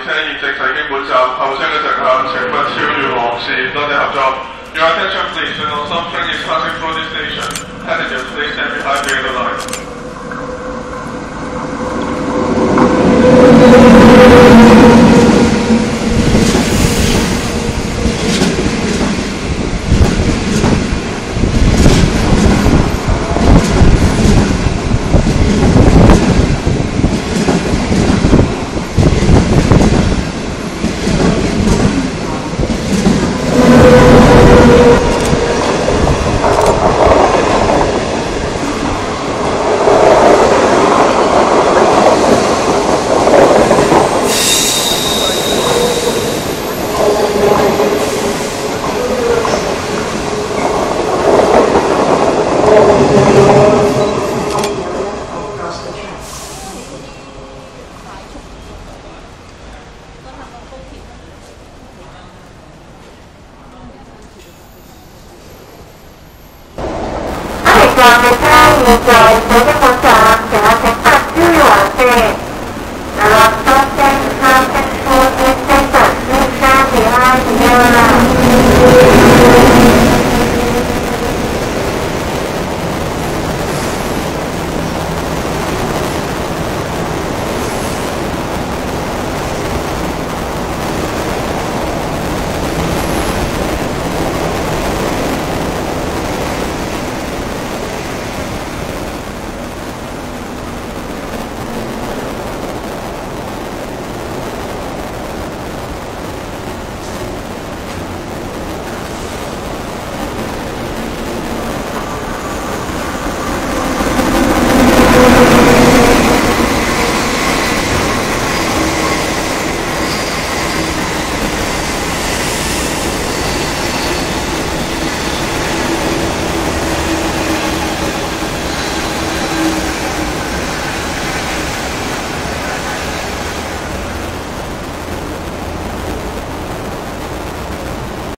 車現正駛經本站，後車嘅乘客請勿超越黃線，多謝合作。Your attention please, when some train is passing through this station, passengers please stand behind the yellow line. Hãy subscribe cho kênh Ghiền Mì Gõ để không bỏ lỡ